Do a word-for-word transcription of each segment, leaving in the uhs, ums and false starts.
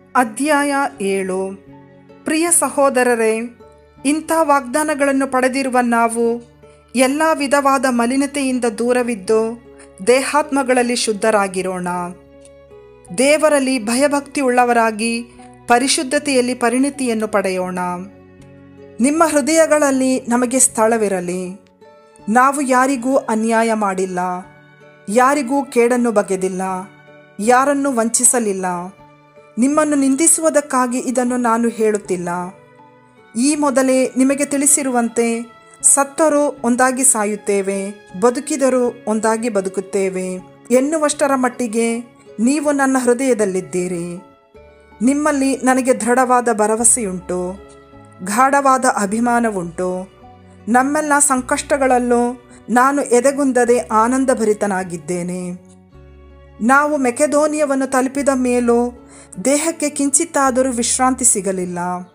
ಅಧ್ಯಾಯ ಏಳು. ಪ್ರಿಯ ಸಹೋದರರೇ, ಇಂಥ ವಾಗ್ದಾನಗಳನ್ನು ಪಡೆದಿರುವ ನಾವು ಎಲ್ಲ ವಿಧವಾದ ಮಲಿನತೆಯಿಂದ ದೂರವಿದ್ದು ದೇಹಾತ್ಮಗಳಲ್ಲಿ ಶುದ್ಧರಾಗಿರೋಣ. ದೇವರಲ್ಲಿ ಭಯಭಕ್ತಿಯುಳ್ಳವರಾಗಿ ಪರಿಶುದ್ಧತೆಯಲ್ಲಿ ಪರಿಣತಿಯನ್ನು ಪಡೆಯೋಣ. ನಿಮ್ಮ ಹೃದಯಗಳಲ್ಲಿ ನಮಗೆ ಸ್ಥಳವಿರಲಿ. ನಾವು ಯಾರಿಗೂ ಅನ್ಯಾಯ ಮಾಡಿಲ್ಲ, ಯಾರಿಗೂ ಕೇಡನ್ನು ಬಗೆದಿಲ್ಲ, ಯಾರನ್ನು ವಂಚಿಸಲಿಲ್ಲ. ನಿಮ್ಮನ್ನು ನಿಂದಿಸುವುದಕ್ಕಾಗಿ ಇದನ್ನು ನಾನು ಹೇಳುತ್ತಿಲ್ಲ. ಈ ಮೊದಲೇ ನಿಮಗೆ ತಿಳಿಸಿರುವಂತೆ ಸತ್ತರೂ ಒಂದಾಗಿ ಸಾಯುತ್ತೇವೆ, ಬದುಕಿದರೂ ಒಂದಾಗಿ ಬದುಕುತ್ತೇವೆ ಎನ್ನುವಷ್ಟರ ಮಟ್ಟಿಗೆ ನೀವು ನನ್ನ ಹೃದಯದಲ್ಲಿದ್ದೀರಿ. ನಿಮ್ಮಲ್ಲಿ ನನಗೆ ದೃಢವಾದ ಭರವಸೆಯುಂಟು, ಗಾಢವಾದ ಅಭಿಮಾನವುಂಟು. ನಮ್ಮೆಲ್ಲ ಸಂಕಷ್ಟಗಳಲ್ಲೂ ನಾನು ಎದೆಗುಂದದೆ ಆನಂದಭರಿತನಾಗಿದ್ದೇನೆ. ನಾವು ಮೆಕೆದೋನಿಯವನ್ನು ತಲುಪಿದ ಮೇಲೂ ದೇಹಕ್ಕೆ ಕಿಂಚಿತ್ತಾದರೂ ವಿಶ್ರಾಂತಿ ಸಿಗಲಿಲ್ಲ.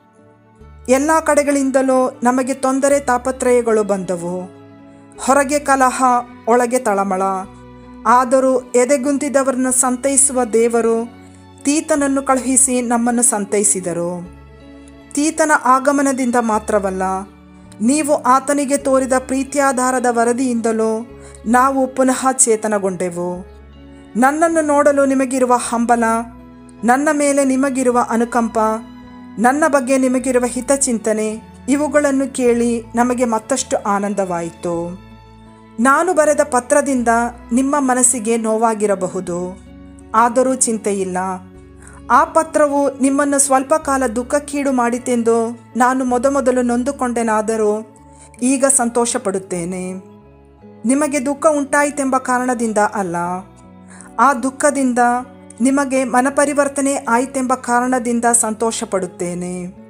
ಎಲ್ಲ ಕಡೆಗಳಿಂದಲೂ ನಮಗೆ ತೊಂದರೆ ತಾಪತ್ರಯಗಳು ಬಂದವು. ಹೊರಗೆ ಕಲಹ, ಒಳಗೆ ತಳಮಳ. ಆದರೂ ಎದೆಗುಂದಿದವರನ್ನು ಸಂತೈಸುವ ದೇವರು ತೀತನನ್ನು ಕಳುಹಿಸಿ ನಮ್ಮನ್ನು ಸಂತೈಸಿದರು. ತೀತನ ಆಗಮನದಿಂದ ಮಾತ್ರವಲ್ಲ, ನೀವು ಆತನಿಗೆ ತೋರಿದ ಪ್ರೀತ್ಯಾಧಾರದ ವರದಿಯಿಂದಲೂ ನಾವು ಪುನಃ ಚೇತನಗೊಂಡೆವು. ನನ್ನನ್ನು ನೋಡಲು ನಿಮಗಿರುವ ಹಂಬಲ, ನನ್ನ ಮೇಲೆ ನಿಮಗಿರುವ ಅನುಕಂಪ, ನನ್ನ ಬಗ್ಗೆ ನಿಮಗಿರುವ ಹಿತಚಿಂತನೆ ಇವುಗಳನ್ನು ಕೇಳಿ ನಮಗೆ ಮತ್ತಷ್ಟು ಆನಂದವಾಯಿತು. ನಾನು ಬರೆದ ಪತ್ರದಿಂದ ನಿಮ್ಮ ಮನಸ್ಸಿಗೆ ನೋವಾಗಿರಬಹುದು, ಆದರೂ ಚಿಂತೆಯಿಲ್ಲ. ಆ ಪತ್ರವು ನಿಮ್ಮನ್ನು ಸ್ವಲ್ಪ ಕಾಲ ದುಃಖಕ್ಕೀಡು ಮಾಡಿತೆಂದು ನಾನು ಮೊದಮೊದಲು ನೊಂದುಕೊಂಡೆನಾದರೂ ಈಗ ಸಂತೋಷಪಡುತ್ತೇನೆ. ನಿಮಗೆ ದುಃಖ ಉಂಟಾಯಿತೆಂಬ ಕಾರಣದಿಂದ ಅಲ್ಲ, ಆ ದುಃಖದಿಂದ ನಿಮಗೆ ಮನಪರಿವರ್ತನೆ ಆಯಿತೆಂಬ ಕಾರಣದಿಂದ ಸಂತೋಷಪಡುತ್ತೇನೆ.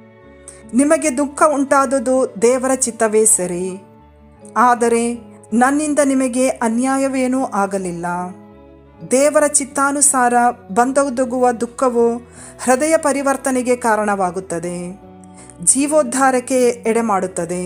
ನಿಮಗೆ ದುಃಖ ಉಂಟಾದುದು ದೇವರ ಚಿತ್ತವೇ ಸರಿ, ಆದರೆ ನನ್ನಿಂದ ನಿಮಗೆ ಅನ್ಯಾಯವೇನೂ ಆಗಲಿಲ್ಲ. ದೇವರ ಚಿತ್ತಾನುಸಾರ ಬಂದೊದಗುವ ದುಃಖವು ಹೃದಯ ಪರಿವರ್ತನೆಗೆ ಕಾರಣವಾಗುತ್ತದೆ, ಜೀವೋದ್ಧಾರಕ್ಕೆ ಎಡೆಮಾಡುತ್ತದೆ.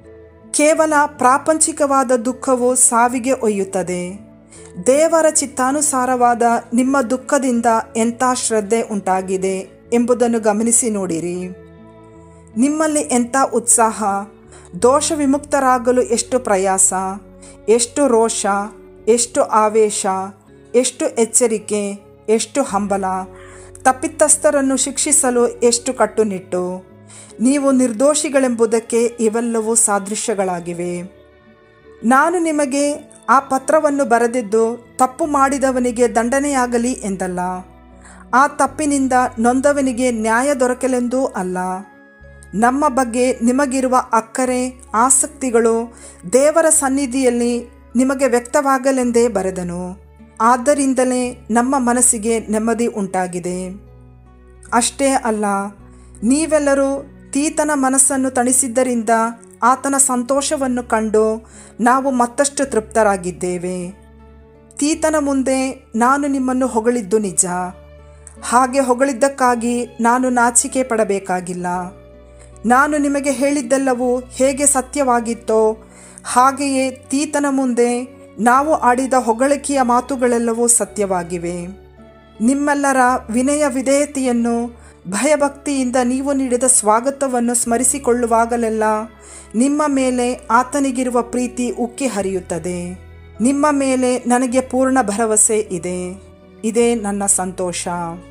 ಕೇವಲ ಪ್ರಾಪಂಚಿಕವಾದ ದುಃಖವು ಸಾವಿಗೆ ಒಯ್ಯುತ್ತದೆ. ದೇವರ ಚಿತ್ತಾನುಸಾರವಾದ ನಿಮ್ಮ ದುಃಖದಿಂದ ಎಂಥ ಶ್ರದ್ಧೆ ಉಂಟಾಗಿದೆ ಎಂಬುದನ್ನು ಗಮನಿಸಿ ನೋಡಿರಿ. ನಿಮ್ಮಲ್ಲಿ ಎಂಥ ಉತ್ಸಾಹ, ದೋಷ ವಿಮುಕ್ತರಾಗಲು ಎಷ್ಟು ಪ್ರಯಾಸ, ಎಷ್ಟು ರೋಷ, ಎಷ್ಟು ಆವೇಶ, ಎಷ್ಟು ಎಚ್ಚರಿಕೆ, ಎಷ್ಟು ಹಂಬಲ, ತಪ್ಪಿತಸ್ಥರನ್ನು ಶಿಕ್ಷಿಸಲು ಎಷ್ಟು ಕಟ್ಟುನಿಟ್ಟು. ನೀವು ನಿರ್ದೋಷಿಗಳೆಂಬುದಕ್ಕೆ ಇವೆಲ್ಲವೂ ಸಾದೃಶ್ಯಗಳಾಗಿವೆ. ನಾನು ನಿಮಗೆ ಆ ಪತ್ರವನ್ನು ಬರೆದಿದ್ದು ತಪ್ಪು ಮಾಡಿದವನಿಗೆ ದಂಡನೆಯಾಗಲಿ ಎಂದಲ್ಲ, ಆ ತಪ್ಪಿನಿಂದ ನೊಂದವನಿಗೆ ನ್ಯಾಯ ದೊರಕಲೆಂದೂ ಅಲ್ಲ. ನಮ್ಮ ಬಗ್ಗೆ ನಿಮಗಿರುವ ಅಕ್ಕರೆ, ಆಸಕ್ತಿಗಳು ದೇವರ ಸನ್ನಿಧಿಯಲ್ಲಿ ನಿಮಗೆ ವ್ಯಕ್ತವಾಗಲೆಂದೇ ಬರೆದನು. ಆದ್ದರಿಂದಲೇ ನಮ್ಮ ಮನಸ್ಸಿಗೆ ನೆಮ್ಮದಿ ಉಂಟಾಗಿದೆ. ಅಷ್ಟೇ ಅಲ್ಲ, ನೀವೆಲ್ಲರೂ ತೀತನ ಮನಸ್ಸನ್ನು ತಣಿಸಿದ್ದರಿಂದ ಆತನ ಸಂತೋಷವನ್ನು ಕಂಡು ನಾವು ಮತ್ತಷ್ಟು ತೃಪ್ತರಾಗಿದ್ದೇವೆ. ತೀತನ ಮುಂದೆ ನಾನು ನಿಮ್ಮನ್ನು ಹೊಗಳಿದ್ದು ನಿಜ. ಹಾಗೆ ಹೊಗಳಿದ್ದಕ್ಕಾಗಿ ನಾನು ನಾಚಿಕೆ ಪಡಬೇಕಾಗಿಲ್ಲ. ನಾನು ನಿಮಗೆ ಹೇಳಿದ್ದೆಲ್ಲವೂ ಹೇಗೆ ಸತ್ಯವಾಗಿತ್ತೋ ಹಾಗೆಯೇ ತೀತನ ಮುಂದೆ ನಾವು ಆಡಿದ ಹೊಗಳಿಕೆಯ ಮಾತುಗಳೆಲ್ಲವೂ ಸತ್ಯವಾಗಿವೆ. ನಿಮ್ಮೆಲ್ಲರ ವಿನಯ ವಿಧೇಯತೆಯನ್ನು, ಭಯಭಕ್ತಿಯಿಂದ ನೀವು ನೀಡಿದ ಸ್ವಾಗತವನ್ನು ಸ್ಮರಿಸಿಕೊಳ್ಳುವಾಗಲೆಲ್ಲ ನಿಮ್ಮ ಮೇಲೆ ಆತನಿಗಿರುವ ಪ್ರೀತಿ ಉಕ್ಕಿ ಹರಿಯುತ್ತದೆ. ನಿಮ್ಮ ಮೇಲೆ ನನಗೆ ಪೂರ್ಣ ಭರವಸೆ ಇದೆ. ಇದೇ ನನ್ನ ಸಂತೋಷ.